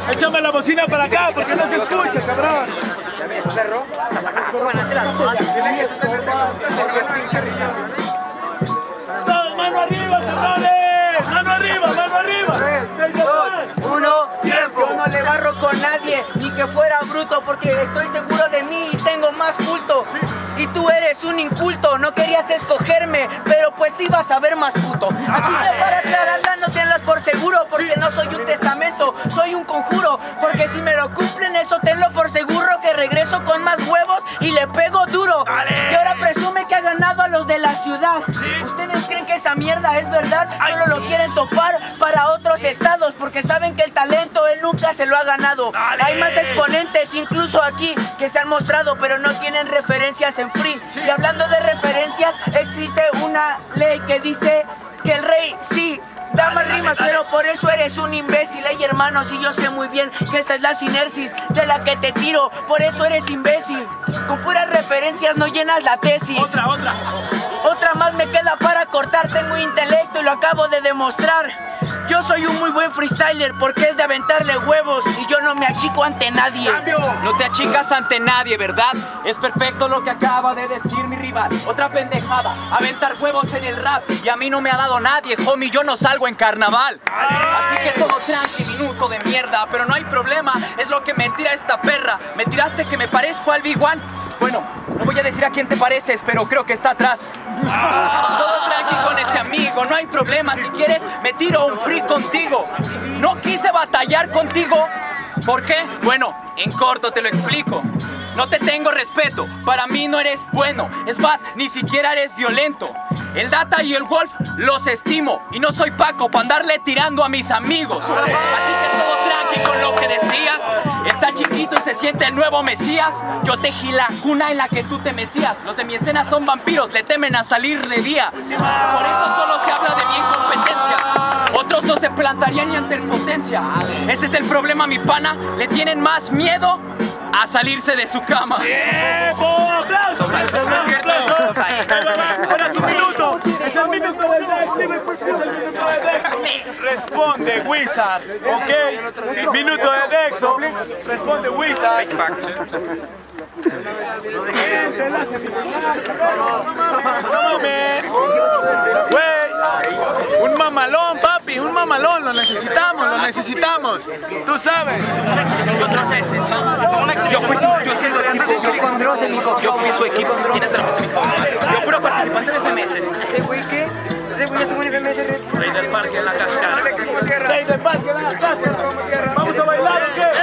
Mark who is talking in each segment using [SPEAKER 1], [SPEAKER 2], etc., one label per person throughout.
[SPEAKER 1] Échame la bocina para acá porque no se escucha, cabrón. ¡Mano arriba, cabrones! ¡Mano arriba, mano arriba!
[SPEAKER 2] 3, 2, 1, tiempo. Yo no le barro con nadie, ni que fuera bruto, porque estoy seguro de mí y tengo más culto. Y tú eres un inculto, no querías escogerme, pero pues te ibas a ver más puto. Así que para aclararla no tenlas por seguro, porque no soy un testamento, soy un conjuro. Porque si me lo cumplen eso tenlo por seguro, que regreso con más huevos y le pego duro. Y ahora presume que ha ganado a los de la ciudad. ¿Ustedes creen que esa mierda es verdad? Solo lo quieren topar para otros estados, porque saben que el talento él nunca se lo ha ganado. Hay más exponentes incluso aquí que se han mostrado, pero no tienen referencias en free. Y hablando de referencias, existe una ley que dice que el rey sí da más rimas, pero por eso eres un imbécil. Ey, hermanos, y yo sé muy bien que esta es la sinersis de la que te tiro, por eso eres imbécil. Con puras referencias no llenas la tesis. Otra más me queda para cortar, tengo intelecto y lo acabo de demostrar. Yo soy un muy buen freestyler porque es de aventarle huevos y yo no me achico ante nadie.
[SPEAKER 3] No te achicas ante nadie, ¿verdad? Es perfecto lo que acaba de decir mi rival. Otra pendejada, aventar huevos en el rap. Y a mí no me ha dado nadie, homie, yo no salgo en carnaval. Así que todo tranqui, minuto de mierda. Pero no hay problema, es lo que me tira esta perra. Me tiraste que me parezco al Big One. Bueno, no voy a decir a quién te pareces, pero creo que está atrás. Todo tranqui con este amigo, no hay problema. Si quieres, me tiro un free contigo. No quise batallar contigo. ¿Por qué? Bueno, en corto te lo explico. No te tengo respeto, para mí no eres bueno. Es más, ni siquiera eres violento. El Data y el Wolf los estimo. Y no soy Paco para andarle tirando a mis amigos. Así que todo tranqui con lo que decías. Está chiquito y se siente el nuevo Mesías. Yo tejí la cuna en la que tú te mecías. Los de mi escena son vampiros, le temen a salir de día. Por eso solo se habla de mi incompetencias. Otros no se plantarían ni ante potencia. Ese es el problema, mi pana. Le tienen más miedo a salirse de su cama.
[SPEAKER 1] ¡Tiempo! ¡Aplausos! ¡Aplausos! ¡Para su minuto! ¡Es el minuto de Dex! ¡Es el minuto de Dex! Responde Wizards, ¿ok? Minuto de Dex, responde Wizards. Un mamalón, papi, un mamalón, lo necesitamos, tú sabes.
[SPEAKER 3] Otras veces, yo fui su equipo, tiene atrás, yo puro participante de FMS.
[SPEAKER 2] ¿Ese güey qué? ¿Ese güey ya tuvo un FMS?
[SPEAKER 1] Rey del parque en la cascada. Rey del parque en la cascada. Vamos a bailar, ¿o qué?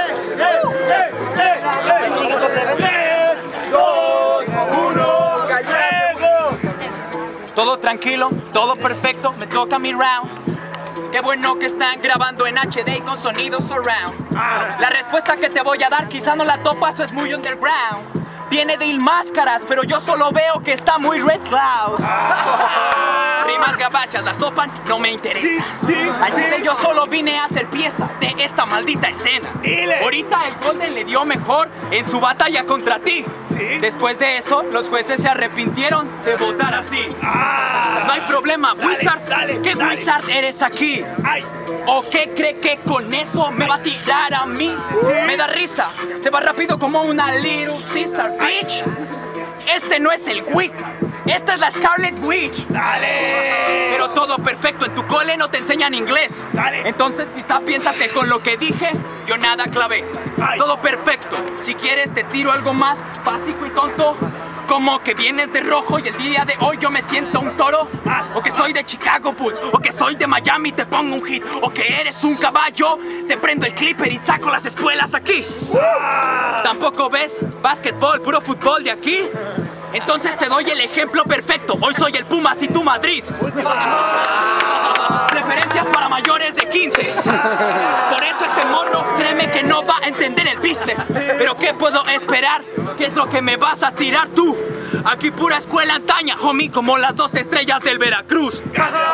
[SPEAKER 1] 3, 2, 1, ¡callego!
[SPEAKER 3] Todo tranquilo, todo perfecto, me toca mi round. Qué bueno que están grabando en HD y con sonido surround. La respuesta que te voy a dar quizá no la topas o es muy underground. Viene de Il Máscaras, pero yo solo veo que está muy Red Cloud. Rimas gabachas, las topan, no me interesa. Así que yo solo vine a ser pieza de esta maldita escena. Ahorita el Golden le dio mejor en su batalla contra ti. Después de eso, los jueces se arrepintieron de votar así. No hay problema, Wizard. ¿Qué Wizard eres aquí? ¿O qué cree que con eso me va a tirar a mí? Me da risa, te va rápido como una Little Caesar, bitch. Este no es el Wizard, esta es la Scarlet Witch. Pero todo perfecto, en tu cole no te enseñan inglés. Entonces quizá piensas que con lo que dije, yo nada clavé. Todo perfecto, si quieres te tiro algo más básico y tonto. Como que vienes de rojo y el día de hoy yo me siento un toro. O que soy de Chicago Bulls, o que soy de Miami y te pongo un hit. O que eres un caballo, te prendo el clipper y saco las espuelas aquí. Tampoco ves básquetbol, puro fútbol de aquí. Entonces te doy el ejemplo perfecto. Hoy soy el Pumas y tú Madrid. Preferencias para mayores de 15. Por eso este morro, créeme que no va a entender el business. Pero ¿qué puedo esperar? ¿Qué es lo que me vas a tirar tú? Aquí pura escuela antaña, homie, como las 2 estrellas del Veracruz.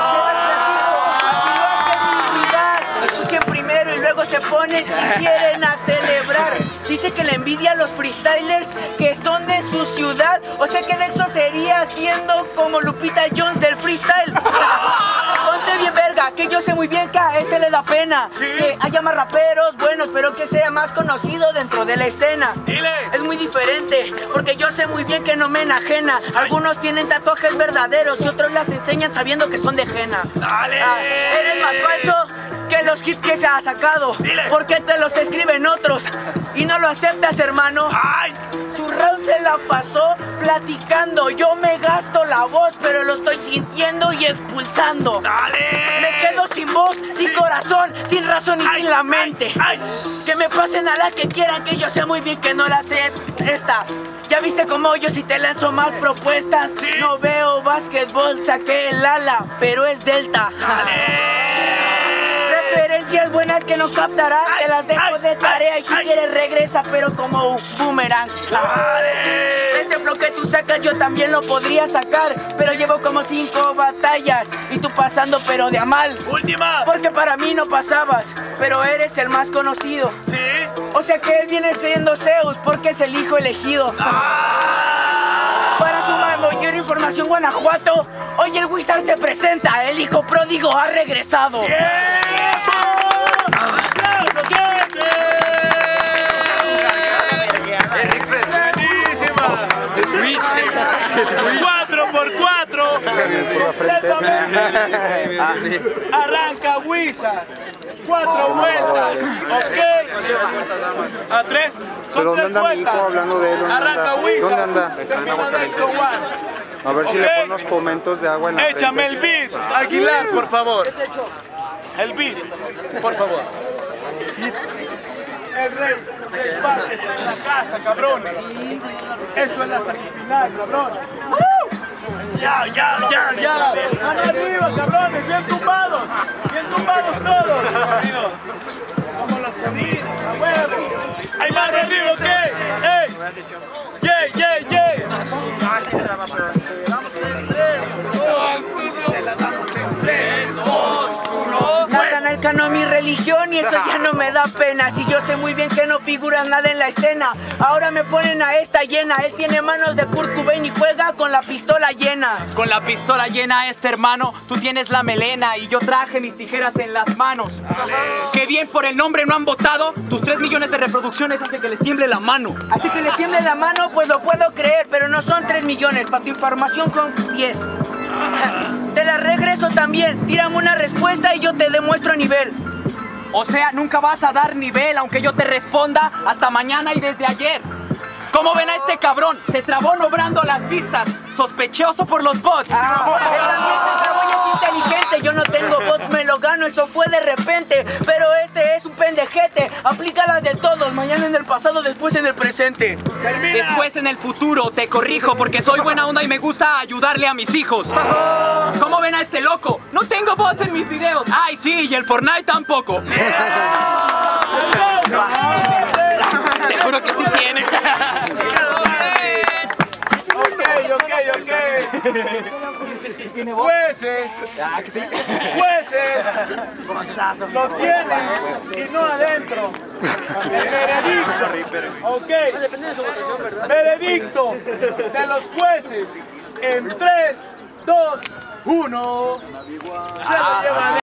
[SPEAKER 2] Escuchen primero y luego se ponen si quieren a celebrar. Dice que le envidia a los freestylers que son de su ciudad. O sea que Dexo sería siendo como Lupita Jones del freestyle. Ponte bien verga, que yo sé muy bien que a este le da pena.
[SPEAKER 1] ¿Sí?
[SPEAKER 2] Que haya más raperos buenos, pero que sea más conocido dentro de la escena.
[SPEAKER 1] Dile.
[SPEAKER 2] Es muy diferente, porque yo sé muy bien que no me enajena. Algunos tienen tatuajes verdaderos y otros las enseñan sabiendo que son de henna.
[SPEAKER 1] Dale.
[SPEAKER 2] Eres más falso que los hits que se ha sacado.
[SPEAKER 1] Dile.
[SPEAKER 2] Porque te los escriben otros y no lo aceptas, hermano.
[SPEAKER 1] Ay.
[SPEAKER 2] Su round se la pasó platicando. Yo me gasto la voz, pero lo estoy sintiendo y expulsando.
[SPEAKER 1] Dale.
[SPEAKER 2] Me quedo sin voz, sin corazón, sin razón y sin la mente.
[SPEAKER 1] Ay.
[SPEAKER 2] Que me pasen a las que quieran, que yo sé muy bien que no la sé esta. ¿Ya viste cómo yo si te lanzo más propuestas?
[SPEAKER 1] Sí.
[SPEAKER 2] No veo básquetbol, saqué el ala, pero es delta. Referencias buenas que no captarás, te las dejo de tarea y si quieres regresa, pero como un boomerang. Ese flow que tú sacas yo también lo podría sacar, pero llevo como 5 batallas y tú pasando pero de a mal.
[SPEAKER 1] Última.
[SPEAKER 2] Porque para mí no pasabas, pero eres el más conocido.
[SPEAKER 1] Sí.
[SPEAKER 2] O sea que él viene siendo Zeus porque es el hijo elegido. Para sumar mayor información, Guanajuato, hoy el Wizard se presenta, el hijo pródigo ha regresado.
[SPEAKER 1] Buenísima. 4x4. Arranca Wizard. 4 vueltas. Ok. ¿A 3? Son 3 vueltas.
[SPEAKER 4] Hablando de él,
[SPEAKER 1] Arranca Wizard.
[SPEAKER 4] ¿Dónde anda?
[SPEAKER 1] Termina Nexo One.
[SPEAKER 4] A ver si le ponen unos fomentos de agua en la
[SPEAKER 1] Échame el
[SPEAKER 4] frente.
[SPEAKER 1] beat, Aguilar, por favor. El beat, por favor. El rey del espacio está en la casa, cabrones. Esto es la semifinal, cabrones. Ya. Mano arriba, cabrones, bien tumbados todos. Como los caminos, a huevo. Hay mano arriba, ¿ok? ¡Ey! ¡Yay!
[SPEAKER 2] Nada en el canon mi religión y eso ya no me da pena. Si yo sé muy bien que no figuras nada en la escena. Ahora me ponen a esta llena. Él tiene manos de Kurt Cobain y juega con la pistola llena.
[SPEAKER 3] Con la pistola llena, hermano, tú tienes la melena y yo traje mis tijeras en las manos. Qué bien por el nombre no han votado. Tus 3 millones de reproducciones hacen que les tiemble la mano.
[SPEAKER 2] Así que le tiemble la mano, pues lo puedo creer, pero no son 3 millones. Para tu información con 10. Te la regreso también. Tírame una respuesta y yo te demuestro nivel.
[SPEAKER 3] O sea, nunca vas a dar nivel, aunque yo te responda hasta mañana y desde ayer. ¿Cómo ven a este cabrón? Se trabó nobrando las vistas, sospechoso por los bots.
[SPEAKER 2] Él también se trabó y es inteligente. Yo no tengo bots, me lo gano, eso fue de repente. Pero este es un pendejete. Aplícala de todos, mañana en el pasado, después en el presente.
[SPEAKER 3] Después en el futuro te corrijo porque soy buena onda y me gusta ayudarle a mis hijos. ¿Cómo ven a este loco? No tengo bots en mis videos. Ay, sí, y el Fortnite tampoco. Te juro que sí tiene.
[SPEAKER 1] Ok. Jueces lo tienen y no adentro. Veredicto de los jueces en 3, 2, 1. Se lo llevan.